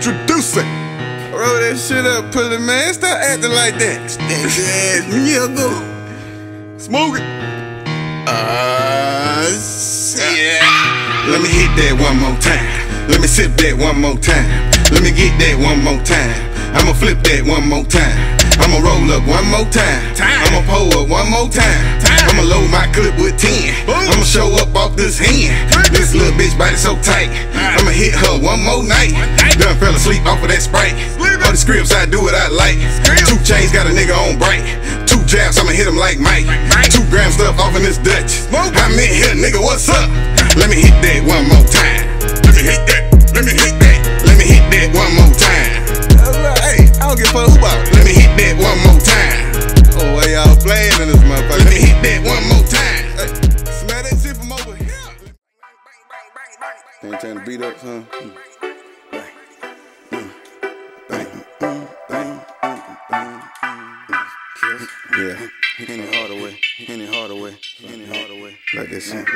Introducing. Roll that shit up, pull it, man. Stop acting like that. Stand your ass, nigga. Smoke it. Shit. Let me hit that one more time. Let me sip that one more time. Let me get that one more time. I'ma flip that one more time. I'ma roll up one more time. I'ma pull up one more time. I'ma load my clip with 10. I'ma show up off this hand. This little bitch body so tight. I'ma hit her one more night. Done fell asleep off of that Sprite. All the scripts, I do what I like. 2 chains got a nigga on bright. 2 jabs, I'ma hit him like Mike. 2 grams stuff off in this Dutch. I'm in here, nigga, what's up? Let me hit that one more time. Let me hit that. Let me hit that. Let me hit that one more time. Hey, I don't give a fuck who about it. Let me hit that one more time. Oh, why y'all playing in this motherfucker? Let me hit that one more time. Hey, smell that shit from over here. Ain't trying to beat up, huh? Yeah. Henny Hardaway. Henny Hardaway. Henny Hardaway. Like that shit.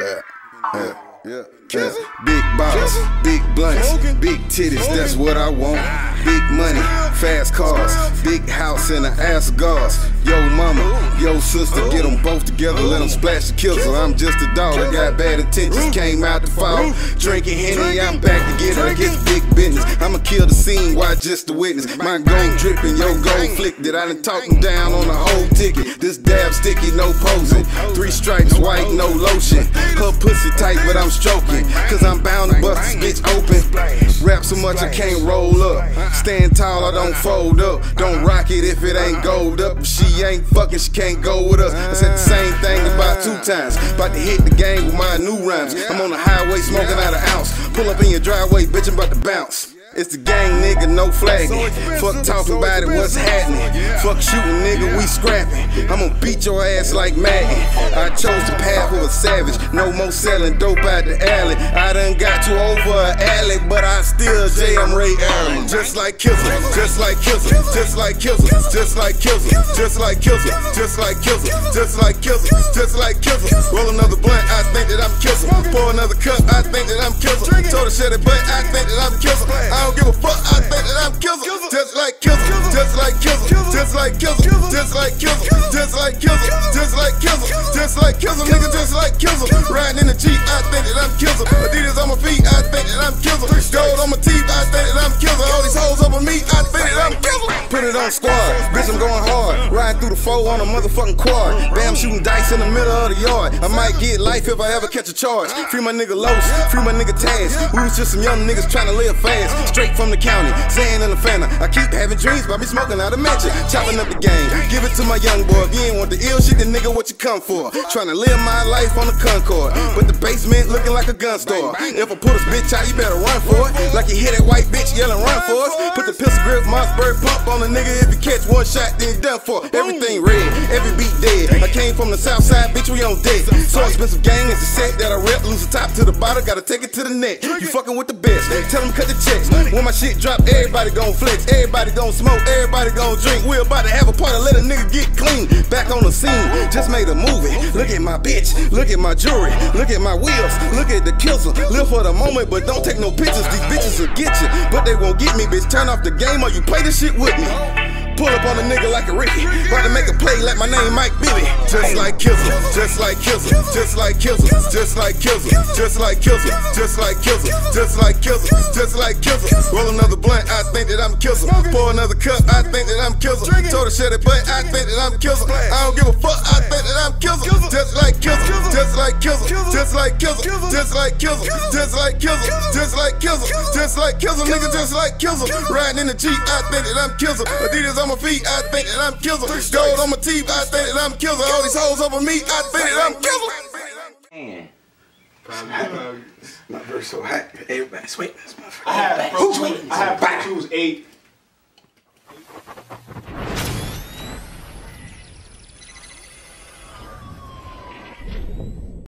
Yeah. Big bottles, big blunts, big titties, that's what I want. Big money, fast cars, big house and an ass of gauze. Yo mama, yo sister, get them both together, let them splash the kills. I'm just a dog, I got bad intentions, came out the fall. Drinking Henny, I'm back to get it against big business. I'ma kill the scene, why just the witness? My gold dripping, your gold flicked it. I done talked them down on the whole ticket. This dab sticky, no posing. 3 stripes, white, no lotion. Her pussy tight, but I'm stroking. Cause I'm bound to bust this bitch open. Rap so much I can't roll up. Stand tall, I don't fold up. Don't rock it if it ain't gold up. If she ain't fucking, she can't go with us. I said the same thing about 2 times. About to hit the game with my new rhymes. I'm on the highway smoking out an ounce. Pull up in your driveway, bitch, I'm about to bounce. It's the gang, nigga, no flagging. Fuck talking about it, what's happening? Fuck shooting, nigga, we scrapping. I'ma beat your ass like Madden. I chose the path of a savage. No more selling dope out the alley. I done got you over an alley, but I still I'm Ray Allen. Just like Kizzer, just like Kizzer, just like Kizzer, just like Kizzer, just like Kizzer, just like Kizzer, just like Kizzer, just like Kizzer. Roll another blunt, I think that I'm Kizzer. Pour another cup, I think that I'm Kizzer. Told her shut it, but I think that I'm Kizzer. I don't give a fuck, I think that I'm Kizzer. Just like Kizzer, just like Kizzer, just like Kizzer, just like Kizzer, just like Kizzer, just like Kizzer, just like Kizzer, nigga, just like Kizzer. Riding in the Jeep, I think that I'm Kizzer. Adidas on my feet, I think that I'm Kizzer. Gold on my teeth, I think that I'm Kizzer. All these hoes up on me, I think that I'm Kizzer. Put it on squad, bitch, I'm going hard. Riding through the 4 on a motherfucking quad. Bam, shooting dice in the middle of the yard. I might get life if I ever catch a charge. Free my nigga Los, free my nigga Taz. We was just some young niggas trying to live fast. Straight from the county, Zan and the Fanta. I keep having dreams about me smoking out of mansion. Chopping up the game, give it to my young boy. If you ain't want the ill shit, then nigga, what you come for? Trying to live my life on the Concord, but the basement looking like a gun store. If I pull this bitch out, you better run for it. Like you hear that white bitch yelling, run for us. Put the pistol grip, Mossberg pump on a nigga. If you catch one shot, then you done for. Everything red, every beat dead. I came from the south side, bitch, we on deck. So expensive gang is the set that I rep. Lose the top to the bottom, gotta take it to the neck. You fucking with the best, tell them cut the checks. When my shit drop, everybody gon' flex, everybody gon' smoke, everybody gon' drink. We about to have a party, let a nigga get clean. Back on the scene, just made a movie. Look at my bitch, look at my jewelry, look at my wheels, look at the Kizzer. Live for the moment, but don't take no pictures. These bitches will get you, but they won't get me, bitch. Turn off the game or you play this shit with me. Pull up on a nigga like a Ricky, about to make a play like my name Mike Billy. Just like Kizzer, just like Kizzer, just like Kizzer, just like Kizzer, just like Kizzer, just like Kizzer, just like Kizzer, just like Kizzer. Roll another blunt, I think that I'm Kizzer. Pour another cup, I think that I'm Kizzer. Told her shut it, but I think that I'm Kizzer. I don't give a fuck, I think that I'm Kizzer. Just like Kizzer, just like Kizzer, just like Kizzer, just like Kizzer, just like Kizzer, just like Kizzer, just like Kizzer, nigga, just like Kizzer. Riding in the Jeep, I think that I'm Kizzer. Adidas on my feet, I think that I'm Kizzer. Gold on my teeth, I think that I'm Kizzer. All these hoes over me, I think that I'm Kizzer. Man. My verse so hot. Everybody sweat this motherfucker. I had Pro Tools 8.